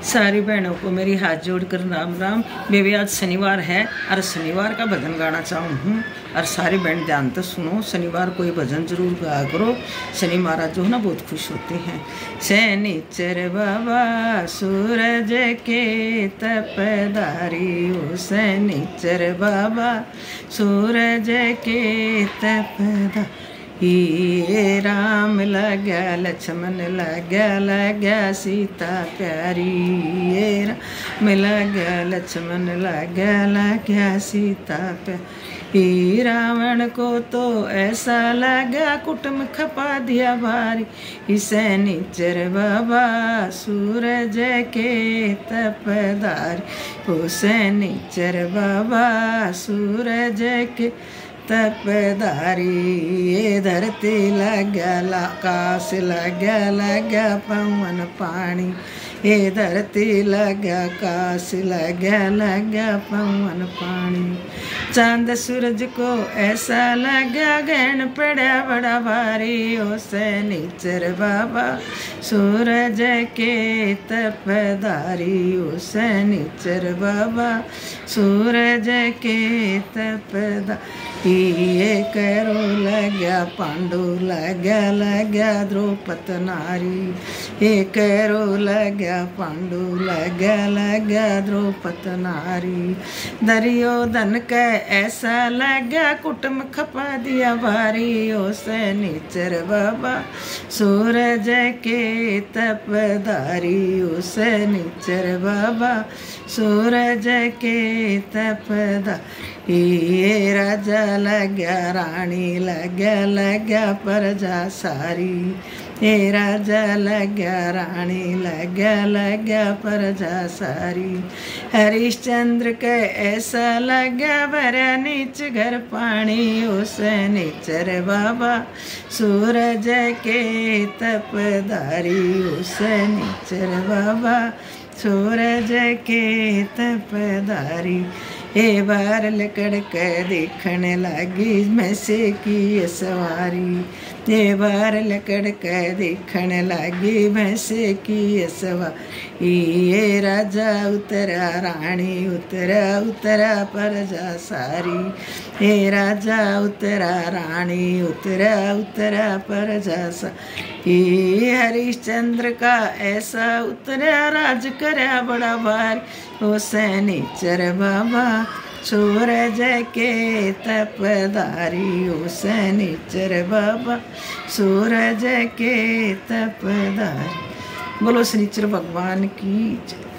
सारी बहनों को मेरी हाथ जोड़कर राम राम। मैं भी आज शनिवार है और शनिवार का भजन गाना चाहूँ हूँ और सारी बहन ध्यान तो सुनो। शनिवार को ये भजन जरूर गाया करो। शनि महाराज जो है ना बहुत खुश होते हैं। शनिचर बाबा सूरज के तपदारी ओ शनिचर बाबा सूरज के तपदारी। ये राम लगा लक्ष्मण लगा सीता प्यारी। ये राम लगा लक्ष्मण लगा सीता प्यारी। रावण को तो ऐसा लगा कुटुंब खपा दिया भारी। शनिचर बाबा सूरज के तपदारी ओ शनिचर बाबा सूरज के तपदारी। ये धरती लगा आकाश लगा पवन पानी। ये धरती लगा आकाश लगा पवन पानी। चांद सूरज को ऐसा लगा ग्रहण पड़ा बड़ा भारी। ओ शनिचर बाबा सूरज के तपदारी ओ शनिचर बाबा सूरज के तपदारी। ये करो लगा पांडु लगा द्रौपदी नारी। ये करो लगा पांडु लगा द्रौपदी नारी। दुर्योधन का ऐसा लगा कुटुंब खपा दिया भारी। ओ शनिचर बाबा सूरज के तपदारी ओ शनिचर बाबा सूरज के तपदारी। ये राजा लगा रानी लगा प्रजा सारी। ये राजा लगा रानी लगा प्रजा सारी। हरिश्चंद्र के ऐसा लगा भरा नीच घर पानी। ओ शनिचर बाबा सूरज के तपदारी ओ शनिचर बाबा सूरज के तपदारी। ए बार लकड़ के देखने लगी मैसे की सवारी। ए बार लकड़ के देखने लगी मैसे की सवारी। ये राजा उतरा रानी उतरा प्रजा सारी। ये राजा उतरा रानी उतरा प्रजा सारी। हरिश्चंद्र का ऐसा उतरा राज करा बड़ा भारी। ओ शनिचर बाबा सूरज के तपदारी ओ शनिचर बाबा सूरज के तपदारी। बोलो शनिचर भगवान की जय।